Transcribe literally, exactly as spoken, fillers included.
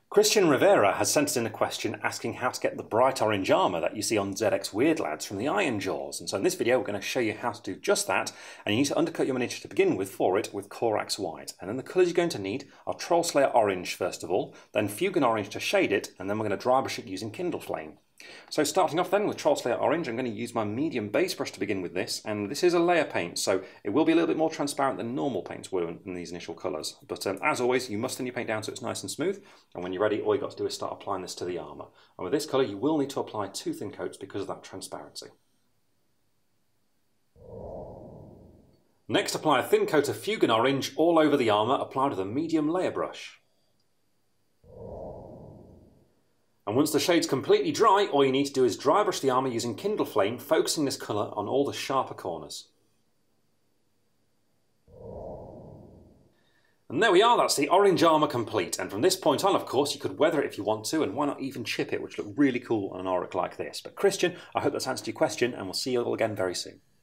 Christian Rivera has sent us in a question asking how to get the bright orange armour that you see on Zedek's Weirdladz from the Ironjawz. And so in this video we're going to show you how to do just that, and you need to undercut your miniature to begin with for it with Corax White. And then the colours you're going to need are Trollslayer Orange first of all, then Fugan Orange to shade it, and then we're going to dry brush it using Kindle Flame. So starting off then with Trollslayer Orange, I'm going to use my medium base brush to begin with this, and this is a layer paint, so it will be a little bit more transparent than normal paints will in these initial colours. But um, as always, you must thin your paint down so it's nice and smooth, and when you're ready, all you've got to do is start applying this to the armour. And with this colour, you will need to apply two thin coats because of that transparency. Next, apply a thin coat of Fugan Orange all over the armour, applied with a medium layer brush. And once the shade's completely dry, all you need to do is dry brush the armour using Kindle Flame, focusing this colour on all the sharper corners. And there we are, that's the orange armour complete. And from this point on, of course, you could weather it if you want to, and why not even chip it, which look really cool on an auric like this. But Christian, I hope that's answered your question, and we'll see you all again very soon.